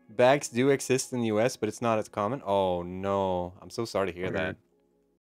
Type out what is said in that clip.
Bags do exist in the US, but it's not as common. Oh no, I'm so sorry to hear Okay. that.